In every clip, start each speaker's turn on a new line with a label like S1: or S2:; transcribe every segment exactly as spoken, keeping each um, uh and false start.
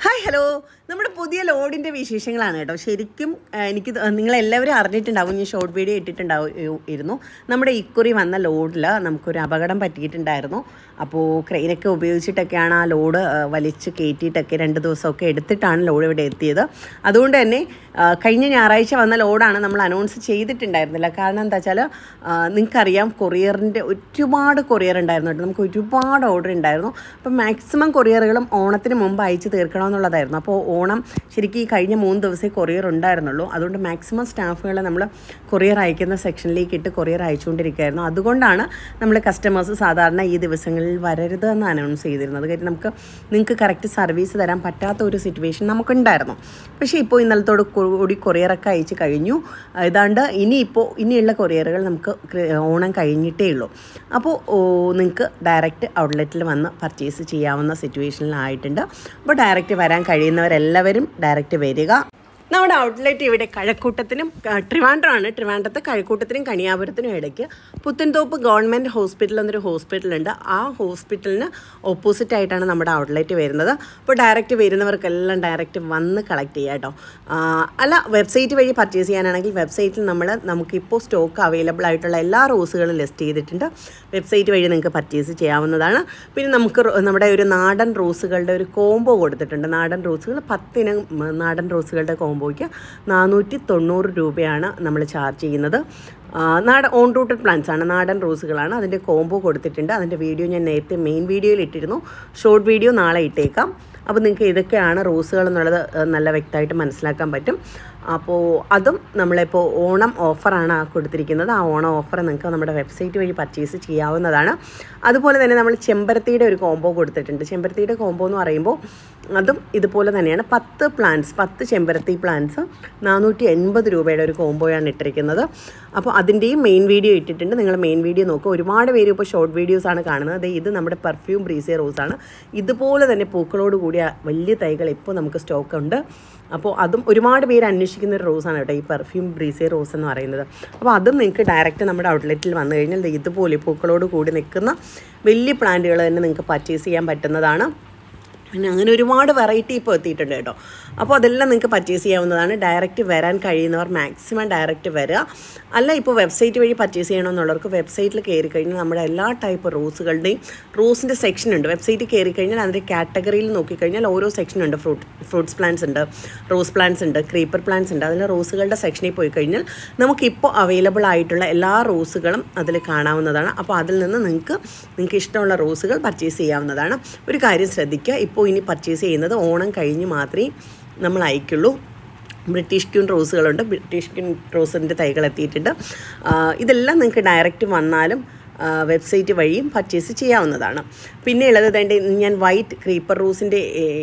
S1: Hi hello നമ്മുടെ പുതിയ ലോഡിൻ്റെ വിശേഷങ്ങളാണ് കേട്ടോ. ശരിക്കും എനിക്ക് നിങ്ങളെല്ലാവരും അറിഞ്ഞിട്ടുണ്ടാവും, ഞാൻ ഷോർട്ട് വീഡിയോ ഇട്ടിട്ടുണ്ടാവും ഇരുന്നു. നമ്മുടെ ഇക്കുറി വന്ന ലോഡിൽ നമുക്കൊരു അപകടം പറ്റിയിട്ടുണ്ടായിരുന്നു. അപ്പോൾ ക്രെയിനൊക്കെ ഉപയോഗിച്ചിട്ടൊക്കെയാണ് ആ ലോഡ് വലിച്ച് കയറ്റിയിട്ടൊക്കെ രണ്ട് ദിവസമൊക്കെ എടുത്തിട്ടാണ് ലോഡ് ഇവിടെ എത്തിയത്. അതുകൊണ്ട് തന്നെ കഴിഞ്ഞ ഞായറാഴ്ച വന്ന ലോഡാണ് നമ്മൾ അനൗൺസ് ചെയ്തിട്ടുണ്ടായിരുന്നില്ല. കാരണം എന്താ വെച്ചാൽ നിങ്ങൾക്കറിയാം, കൊറിയറിൻ്റെ ഒരുപാട് കൊറിയർ ഉണ്ടായിരുന്നു കേട്ടോ. നമുക്ക് ഒരുപാട് ഓർഡർ ഉണ്ടായിരുന്നു. അപ്പം മാക്സിമം കൊറിയറുകളും ഓണത്തിന് മുമ്പ് അയച്ച് തീർക്കണമെന്നുള്ളതായിരുന്നു. അപ്പോൾ ഓണം ശരിക്കും ഈ കഴിഞ്ഞ മൂന്ന് ദിവസമേ കൊറിയർ ഉണ്ടായിരുന്നുള്ളൂ. അതുകൊണ്ട് മാക്സിമം സ്റ്റാഫുകളെ നമ്മൾ കൊറിയർ അയക്കുന്ന സെക്ഷനിലേക്ക് ഇട്ട് കൊറിയർ അയച്ചുകൊണ്ടിരിക്കുകയായിരുന്നു. അതുകൊണ്ടാണ് നമ്മൾ കസ്റ്റമേഴ്സ് സാധാരണ ഈ ദിവസങ്ങളിൽ വരരുത് എന്ന് അനൗൺസ് ചെയ്തിരുന്നത്. കാര്യം നമുക്ക് നിങ്ങൾക്ക് കറക്റ്റ് സർവീസ് തരാൻ പറ്റാത്ത ഒരു സിറ്റുവേഷൻ നമുക്കുണ്ടായിരുന്നു. പക്ഷേ ഇപ്പോൾ ഇന്നലത്തോട് കൂടി കൊറിയറൊക്കെ അയച്ച് കഴിഞ്ഞു. ഏതാണ്ട് ഇനിയിപ്പോൾ ഇനിയുള്ള കൊറിയറുകൾ നമുക്ക് ഓണം കഴിഞ്ഞിട്ടേ ഉള്ളൂ. അപ്പോൾ നിങ്ങൾക്ക് ഡയറക്റ്റ് ഔട്ട്ലെറ്റിൽ വന്ന് പർച്ചേസ് ചെയ്യാവുന്ന സിറ്റുവേഷനിലായിട്ടുണ്ട്. അപ്പോൾ ഡയറക്റ്റ് വരാൻ കഴിയുന്നവരെല്ലാവരും ഡയറക്റ്റ് വരിക. നമ്മുടെ ഔട്ട്ലെറ്റ് ഇവിടെ കഴക്കൂട്ടത്തിനും ട്രിവാൻഡ്രമാണ്. ട്രിവാൻഡ്രത്ത് കഴക്കൂട്ടത്തിനും കണിയാപുരത്തിനും ഇടയ്ക്ക് പുത്തൻതോപ്പ് ഗവൺമെൻറ് ഹോസ്പിറ്റൽ എന്നൊരു ഹോസ്പിറ്റലുണ്ട്. ആ ഹോസ്പിറ്റലിന് ഓപ്പോസിറ്റ് ആയിട്ടാണ് നമ്മുടെ ഔട്ട്ലെറ്റ് വരുന്നത്. അപ്പോൾ ഡയറക്റ്റ് വരുന്നവർക്കെല്ലാം ഡയറക്റ്റ് വന്ന് കളക്ട് ചെയ്യാം കേട്ടോ. അല്ല, വെബ്സൈറ്റ് വഴി പർച്ചേസ് ചെയ്യാനാണെങ്കിൽ വെബ്സൈറ്റിൽ നമ്മൾ നമുക്കിപ്പോൾ സ്റ്റോക്ക് അവൈലബിൾ ആയിട്ടുള്ള എല്ലാ റോസുകളും ലിസ്റ്റ് ചെയ്തിട്ടുണ്ട്. വെബ്സൈറ്റ് വഴി നിങ്ങൾക്ക് പർച്ചേസ് ചെയ്യാവുന്നതാണ്. പിന്നെ നമുക്ക് നമ്മുടെ ഒരു നാടൻ റോസുകളുടെ ഒരു കോംബോ കൊടുത്തിട്ടുണ്ട്. നാടൻ റോസുകൾ പത്തിനം നാടൻ റോസുകളുടെ കോംബോ ക്ക് നാനൂറ്റി തൊണ്ണൂറ് രൂപയാണ് നമ്മൾ ചാർജ് ചെയ്യുന്നത്. നാടൻ ഓൺ റൂട്ടഡ് പ്ലാന്റ്സ് ആണ്, നാടൻ റോസുകളാണ്. അതിൻ്റെ കോംബോ കൊടുത്തിട്ടുണ്ട്. അതിൻ്റെ വീഡിയോ ഞാൻ നേരത്തെ മെയിൻ വീഡിയോയിൽ ഇട്ടിരുന്നു. ഷോർട്ട് വീഡിയോ നാളെ ഇട്ടേക്കാം. അപ്പോൾ നിങ്ങൾക്ക് ഇതൊക്കെയാണ് റോസുകൾ എന്നുള്ളത് നല്ല വ്യക്തമായിട്ട് മനസ്സിലാക്കാൻ പറ്റും. അപ്പോൾ അതും നമ്മളിപ്പോൾ ഓണം ഓഫറാണ് കൊടുത്തിരിക്കുന്നത്. ആ ഓണം ഓഫർ നിങ്ങൾക്ക് നമ്മുടെ വെബ്സൈറ്റ് വഴി പർച്ചേസ് ചെയ്യാവുന്നതാണ്. അതുപോലെ തന്നെ നമ്മൾ ചെമ്പരത്തിയുടെ ഒരു കോംബോ കൊടുത്തിട്ടുണ്ട്. ചെമ്പരത്തിയുടെ കോംബോ എന്ന് പറയുമ്പോൾ അതും ഇതുപോലെ തന്നെയാണ്. പത്ത് പ്ലാന്റ്സ് പത്ത് ചെമ്പരത്തി പ്ലാന്റ്സ് നാനൂറ്റി എൺപത് രൂപയുടെ ഒരു കോംബോയാണ് ഇട്ടിരിക്കുന്നത്. അപ്പോൾ അതിൻ്റെയും മെയിൻ വീഡിയോ ഇട്ടിട്ടുണ്ട്. നിങ്ങൾ മെയിൻ വീഡിയോ നോക്കുക. ഒരുപാട് പേര് ഇപ്പോൾ ഷോർട്ട് വീഡിയോസാണ് കാണുന്നത്. ഇത് നമ്മുടെ പെർഫ്യൂം ബ്രീസേ റോസാണ്. ഇതുപോലെ തന്നെ പൂക്കളോട് കൂടിയ വലിയ തൈകൾ ഇപ്പോൾ നമുക്ക് സ്റ്റോക്ക് ഉണ്ട്. അപ്പോൾ അതും ഒരുപാട് പേര് അന്വേഷിക്കുന്ന ഒരു റോസാണ് കേട്ടോ, ഈ പെർഫ്യൂം ബ്രീസേ റോസ് എന്ന് പറയുന്നത്. അപ്പോൾ അതും നിങ്ങൾക്ക് ഡയറക്റ്റ് നമ്മുടെ ഔട്ട്ലെറ്റിൽ വന്നു കഴിഞ്ഞാൽ ഇതുപോലെ പൂക്കളോട് കൂടി നിൽക്കുന്ന വലിയ പ്ലാന്റുകൾ തന്നെ നിങ്ങൾക്ക് പർച്ചേസ് ചെയ്യാൻ പറ്റുന്നതാണ്. പിന്നെ അങ്ങനെ ഒരുപാട് വെറൈറ്റി ഇപ്പോൾ എത്തിയിട്ടുണ്ട് കേട്ടോ. അപ്പോൾ അതെല്ലാം നിങ്ങൾക്ക് പർച്ചേസ് ചെയ്യാവുന്നതാണ്. ഡയറക്റ്റ് വരാൻ കഴിയുന്നവർ മാക്സിമം ഡയറക്റ്റ് വരിക. അല്ല, ഇപ്പോൾ വെബ്സൈറ്റ് വഴി പർച്ചേസ് ചെയ്യണമെന്നുള്ളവർക്ക് വെബ്സൈറ്റിൽ കയറി കഴിഞ്ഞാൽ നമ്മുടെ എല്ലാ ടൈപ്പ് റോസുകളുടെയും റോസിൻ്റെ സെക്ഷൻ ഉണ്ട്. വെബ്സൈറ്റിൽ കയറി കഴിഞ്ഞാൽ അതിൻ്റെ കാറ്റഗറിയിൽ നോക്കിക്കഴിഞ്ഞാൽ ഓരോ സെക്ഷൻ ഉണ്ട്. ഫ്രൂട്ട് ഫ്രൂട്ട്സ് പ്ലാന്റ്സ് ഉണ്ട്, റോസ് പ്ലാന്റ്സ് ഉണ്ട്, ക്രീപ്പർ പ്ലാന്റ്സ് ഉണ്ട്. അതിൽ റോസുകളുടെ സെക്ഷനിൽ പോയി കഴിഞ്ഞാൽ നമുക്കിപ്പോൾ അവൈലബിൾ ആയിട്ടുള്ള എല്ലാ റോസുകളും അതിൽ കാണാവുന്നതാണ്. അപ്പോൾ അതിൽ നിന്ന് നിങ്ങൾക്ക് നിങ്ങൾക്ക് ഇഷ്ടമുള്ള റോസുകൾ പർച്ചേസ് ചെയ്യാവുന്നതാണ്. ഒരു കാര്യം ശ്രദ്ധിക്കുക, ഇപ്പോൾ ഇനി പർച്ചേസ് ചെയ്യുന്നത് ഓണം കഴിഞ്ഞ് മാത്രമേ നമ്മൾ അയക്കുള്ളൂ. ബ്രിട്ടീഷ് ക്യൂൺ റോസുകളുണ്ട്. ബ്രിട്ടീഷ് ക്യൂൺ റോസിൻ്റെ തൈകൾ എത്തിയിട്ടുണ്ട്. ഇതെല്ലാം നിങ്ങൾക്ക് ഡയറക്റ്റ് വന്നാലും വെബ്സൈറ്റ് വഴിയും പർച്ചേസ് ചെയ്യാവുന്നതാണ്. പിന്നെ ഉള്ളത് വേണ്ട, ഞാൻ വൈറ്റ് ക്രീപ്പർ റോസിൻ്റെ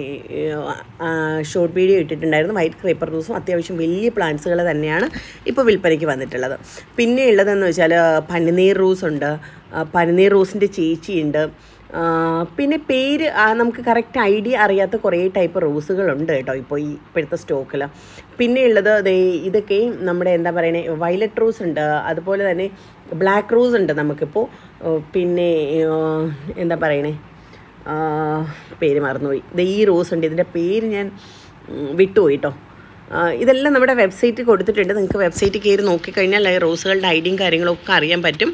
S1: ഷോർട്ട് വീഡിയോ ഇട്ടിട്ടുണ്ടായിരുന്നു. വൈറ്റ് ക്രീപ്പർ റോസും അത്യാവശ്യം വലിയ പ്ലാന്റ്സുകൾ തന്നെയാണ് ഇപ്പോൾ വിൽപ്പനയ്ക്ക് വന്നിട്ടുള്ളത്. പിന്നെ ഉള്ളതെന്ന് വെച്ചാൽ പനിനീർ റോസുണ്ട്, പനിനീർ റോസിൻ്റെ ചേച്ചിയുണ്ട്. പിന്നെ പേര് നമുക്ക് കറക്റ്റ് ഐഡിയ അറിയാത്ത കുറേ ടൈപ്പ് റോസുകളുണ്ട് കേട്ടോ ഇപ്പോൾ ഈ ഇപ്പോഴത്തെ സ്റ്റോക്കിൽ. പിന്നെ ഉള്ളത് ഇതൊക്കെ നമ്മുടെ എന്താ പറയുന്നത്, വയലറ്റ് റോസ് ഉണ്ട്, അതുപോലെ തന്നെ ബ്ലാക്ക് റോസ് ഉണ്ട് നമുക്കിപ്പോൾ. പിന്നെ എന്താ പറയണേ, പേര് മറന്നുപോയി. ഇത് ഈ റോസ് ഉണ്ട്, ഇതിൻ്റെ പേര് ഞാൻ വിട്ടുപോയി കേട്ടോ. ഇതെല്ലാം നമ്മുടെ വെബ്സൈറ്റിൽ കൊടുത്തിട്ടുണ്ട്. നിങ്ങൾക്ക് വെബ്സൈറ്റിൽ കയറി നോക്കിക്കഴിഞ്ഞാൽ റോസുകളുടെ ഐഡിയയും കാര്യങ്ങളൊക്കെ അറിയാൻ പറ്റും.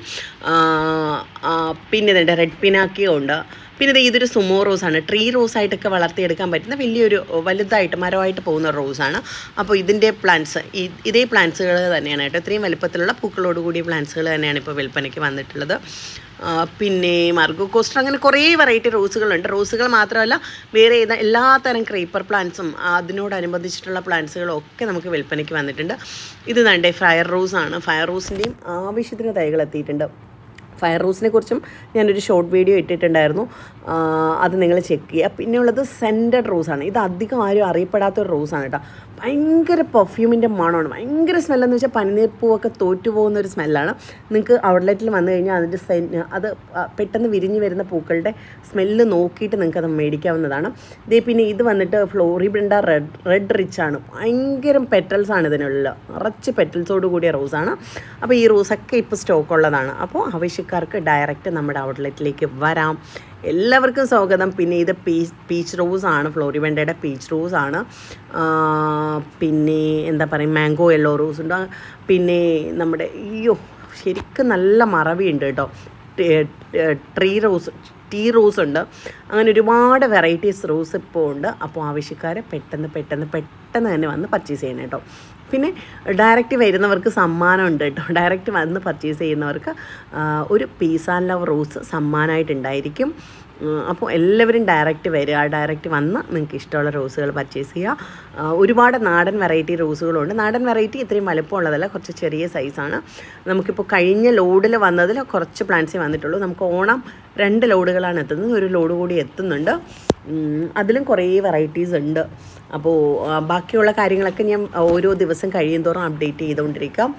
S1: പിന്നെ ഇതുണ്ട് റെഡ് പിനാക്കിയോ ഉണ്ട്. പിന്നെ ഇത് ഇതൊരു സുമോ റോസാണ്. ട്രീ റോസായിട്ടൊക്കെ വളർത്തിയെടുക്കാൻ പറ്റുന്ന വലിയൊരു വലുതായിട്ട് മരമായിട്ട് പോകുന്ന റോസാണ്. അപ്പോൾ ഇതിൻ്റെ പ്ലാന്റ്സ് ഈ ഇതേ പ്ലാന്റ്സുകൾ തന്നെയാണ് കേട്ടോ. ഇത്രയും വലുപ്പത്തിലുള്ള പൂക്കളോട് കൂടിയ പ്ലാന്റ്സുകൾ തന്നെയാണ് ഇപ്പോൾ വിൽപ്പനയ്ക്ക് വന്നിട്ടുള്ളത്. പിന്നെ മാർഗോ കോസ്റ്റർ, അങ്ങനെ കുറേ വെറൈറ്റി റോസുകളുണ്ട്. റോസുകൾ മാത്രമല്ല, വേറെ ഏതാ എല്ലാ തരം ക്രീപ്പർ പ്ലാന്റ്സും അതിനോടനുബന്ധിച്ചിട്ടുള്ള പ്ലാന്റ്സുകളും ഒക്കെ നമുക്ക് വിൽപ്പനയ്ക്ക് വന്നിട്ടുണ്ട്. ഇത് തന്നെ ഫയർ റോസാണ്. ഫയർ റോസിൻ്റെയും ആവശ്യത്തിന് തൈകൾ എത്തിയിട്ടുണ്ട്. ഫയർ റോസിനെ കുറിച്ചും ഞാനൊരു ഷോർട്ട് വീഡിയോ ഇട്ടിട്ടുണ്ടായിരുന്നു. അത് നിങ്ങൾ ചെക്ക് ചെയ്യുക. പിന്നെ ഉള്ളത് സെൻറ്റഡ് റോസാണ്. ഇത് അധികം ആരും അറിയപ്പെടാത്തൊരു റോസാണ് കേട്ടോ. ഭയങ്കര പെർഫ്യൂമിൻ്റെ മണമാണ്, ഭയങ്കര സ്മെല്ലെന്ന് വെച്ചാൽ പനിനീർ പൂവൊക്കെ തോറ്റുപോകുന്ന ഒരു സ്മെല്ലാണ്. നിങ്ങൾക്ക് ഔട്ട്ലെറ്റിൽ വന്നു കഴിഞ്ഞാൽ അതിൻ്റെ സെൻ അത് പെട്ടെന്ന് വിരിഞ്ഞ് വരുന്ന പൂക്കളുടെ സ്മെല്ല് നോക്കിയിട്ട് നിങ്ങൾക്ക് അത് മേടിക്കാവുന്നതാണ്. ഇതേ പിന്നെ ഇത് വന്നിട്ട് ഫ്ലോറിബ്രിണ്ട റെഡ് റെഡ് റിച്ച് ആണ്. ഭയങ്കര പെറ്റൽസാണ് ഇതിനുള്ളിൽ, നിറച്ച് പെറ്റൽസോട് കൂടിയ റോസാണ്. അപ്പോൾ ഈ റോസൊക്കെ ഇപ്പോൾ സ്റ്റോക്ക് ഉള്ളതാണ്. അപ്പോൾ ആവശ്യക്കാർക്ക് ഡയറക്റ്റ് നമ്മുടെ ഔട്ട്ലെറ്റിലേക്ക് വരാം. എല്ലാവർക്കും സ്വാഗതം. പിന്നെ ഇത് പീച്ച് പീച്ച് റോസാണ്, ഫ്ലോറിവെൻഡയുടെ പീച്ച് റോസാണ്. പിന്നെ എന്താ പറയുക, മാംഗോ യെല്ലോ റോസ് ഉണ്ട്. പിന്നെ നമ്മുടെ അയ്യോ ശരിക്കും നല്ല മറവിയുണ്ട് കേട്ടോ. ട്രീ റോസ് ടീ റോസ് ഉണ്ട്. അങ്ങനെ ഒരുപാട് വെറൈറ്റീസ് റോസ് ഇപ്പോൾ ഉണ്ട്. അപ്പോൾ ആവശ്യക്കാരെ പെട്ടെന്ന് പെട്ടെന്ന് പെട്ടെന്ന് തന്നെ വന്ന് പർച്ചേസ് ചെയ്യണം കേട്ടോ. പിന്നെ ഡയറക്റ്റ് വരുന്നവർക്ക് സമ്മാനം ഉണ്ട് കേട്ടോ. ഡയറക്റ്റ് വന്ന് പർച്ചേസ് ചെയ്യുന്നവർക്ക് ഒരു പീസ് ആൻഡ് ലവ് റോസ് സമ്മാനമായിട്ടുണ്ടായിരിക്കും. അപ്പോൾ എല്ലാവരും ഡയറക്റ്റ് വരിക, ഡയറക്റ്റ് വന്ന് നിങ്ങൾക്ക് ഇഷ്ടമുള്ള റോസുകൾ പർച്ചേസ് ചെയ്യുക. ഒരുപാട് നാടൻ വെറൈറ്റി റോസുകളുണ്ട്. നാടൻ വെറൈറ്റി ഇത്രയും വലുപ്പമുള്ളതല്ല, കുറച്ച് ചെറിയ സൈസാണ്. നമുക്കിപ്പോൾ കഴിഞ്ഞ ലോഡിൽ വന്നതിൽ കുറച്ച് പ്ലാന്റ്സേ വന്നിട്ടുള്ളൂ. നമുക്ക് ഓണം രണ്ട് ലോഡുകളാണ് എത്തുന്നത്, ഒരു ലോഡ് കൂടി എത്തുന്നുണ്ട്. അതിലും കുറേ വെറൈറ്റീസ് ഉണ്ട്. അപ്പോൾ ബാക്കിയുള്ള കാര്യങ്ങളൊക്കെ ഞാൻ ഓരോ ദിവസം കഴിയും തോറും അപ്ഡേറ്റ് ചെയ്തുകൊണ്ടിരിക്കാം.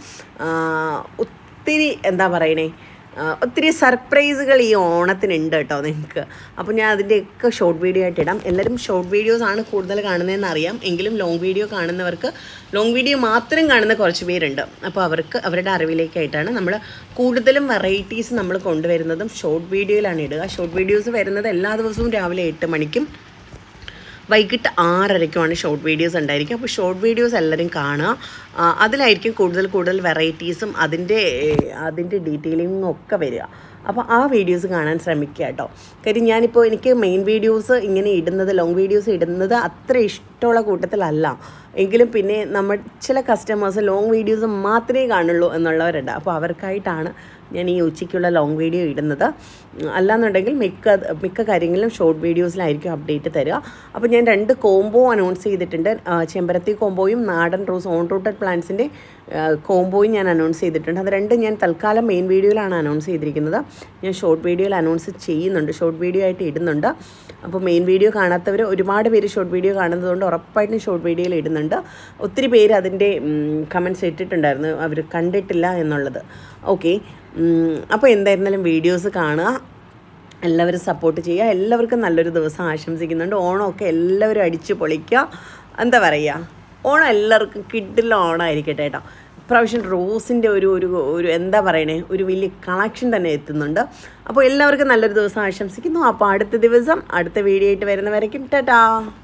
S1: ഒത്തിരി എന്താ പറയണേ, ഒത്തിരി സർപ്രൈസുകൾ ഈ ഓണത്തിനുണ്ട് കേട്ടോ നിങ്ങൾക്ക്. അപ്പോൾ ഞാൻ അതിൻ്റെയൊക്കെ ഷോർട്ട് വീഡിയോ ആയിട്ട് ഇടാം. എല്ലാവരും ഷോർട്ട് വീഡിയോസാണ് കൂടുതൽ കാണുന്നതെന്ന് അറിയാം. എങ്കിലും ലോങ് വീഡിയോ കാണുന്നവർക്ക്, ലോങ് വീഡിയോ മാത്രം കാണുന്ന കുറച്ച് പേരുണ്ട്. അപ്പോൾ അവർക്ക് അവരുടെ അറിവിലേക്കായിട്ടാണ് നമ്മൾ കൂടുതലും വെറൈറ്റീസ് നമ്മൾ കൊണ്ടുവരുന്നതും ഷോർട്ട് വീഡിയോയിലാണ് ഇടുക. ഷോർട്ട് വീഡിയോസ് വരുന്നത് എല്ലാ ദിവസവും രാവിലെ എട്ട് മണിക്കും വൈകിട്ട് ആറരയ്ക്കുമാണ് ഷോർട്ട് വീഡിയോസ് ഉണ്ടായിരിക്കും. അപ്പോൾ ഷോർട്ട് വീഡിയോസ് എല്ലാവരും കാണുക. അതിലായിരിക്കും കൂടുതൽ കൂടുതൽ വെറൈറ്റീസും അതിൻ്റെ അതിൻ്റെ ഡീറ്റെയിലിങ്ങും ഒക്കെ വരിക. അപ്പോൾ ആ വീഡിയോസ് കാണാൻ ശ്രമിക്കുക കേട്ടോ. കാര്യം ഞാനിപ്പോൾ എനിക്ക് മെയിൻ വീഡിയോസ് ഇങ്ങനെ ഇടുന്നത്, ലോങ് വീഡിയോസ് ഇടുന്നത് അത്ര ഇഷ്ടമുള്ള കൂട്ടത്തിലല്ല. എങ്കിലും പിന്നെ നമ്മൾ ചില കസ്റ്റമേഴ്സ് ലോങ് വീഡിയോസ് മാത്രമേ കാണുള്ളൂ എന്നുള്ളവരുണ്ട്. അപ്പോൾ അവർക്കായിട്ടാണ് ഞാൻ ഈ ഉച്ചയ്ക്കുള്ള ലോങ് വീഡിയോ ഇടുന്നത്. അല്ലാന്നുണ്ടെങ്കിൽ മിക്ക മിക്ക കാര്യങ്ങളിലും ഷോർട്ട് വീഡിയോസിലായിരിക്കും അപ്ഡേറ്റ് തരിക. അപ്പോൾ ഞാൻ രണ്ട് കോംബോ അനൗൺസ് ചെയ്തിട്ടുണ്ട്. ചെമ്പരത്തി കോംബോയും നാടൻ റോസ് ഓൺ റൂട്ടഡ് പ്ലാന്റ്സിൻ്റെ കോംബോയും ഞാൻ അനൗൺസ് ചെയ്തിട്ടുണ്ട്. അത് രണ്ടും ഞാൻ തൽക്കാലം മെയിൻ വീഡിയോയിലാണ് അനൗൺസ് ചെയ്തിരിക്കുന്നത്. ഞാൻ ഷോർട്ട് വീഡിയോയിൽ അനൗൺസ് ചെയ്യുന്നുണ്ട്, ഷോർട്ട് വീഡിയോ ആയിട്ട് ഇടുന്നുണ്ട്. അപ്പോൾ മെയിൻ വീഡിയോ കാണാത്തവർ ഒരുപാട് പേര് ഷോർട്ട് വീഡിയോ കാണുന്നതുകൊണ്ട് ഉറപ്പായിട്ടും ഷോർട്ട് വീഡിയോയിൽ ഇടുന്നുണ്ട്. ഒത്തിരി പേര് അതിൻ്റെ കമൻറ്റ്സ് ഇട്ടിട്ടുണ്ടായിരുന്നു, അവർ കണ്ടിട്ടില്ല എന്നുള്ളത്. ഓക്കെ, അപ്പോൾ എന്തായിരുന്നാലും വീഡിയോസ് കാണുക, എല്ലാവരും സപ്പോർട്ട് ചെയ്യുക. എല്ലാവർക്കും നല്ലൊരു ദിവസം ആശംസിക്കുന്നുണ്ട്. ഓണമൊക്കെ എല്ലാവരും അടിച്ച് പൊളിക്കുക. എന്താ പറയുക, ഓണം എല്ലാവർക്കും കിഡിലുള്ള ഓണമായിരിക്കട്ടെ കേട്ടോ. ഇപ്രാവശ്യം റോസിൻ്റെ ഒരു ഒരു ഒരു എന്താ പറയണേ, ഒരു വലിയ കളക്ഷൻ തന്നെ എത്തുന്നുണ്ട്. അപ്പോൾ എല്ലാവർക്കും നല്ലൊരു ദിവസം ആശംസിക്കുന്നു. അപ്പോൾ അടുത്ത ദിവസം അടുത്ത വീഡിയോ ആയിട്ട് വരുന്നവരേക്കും ടാറ്റാ.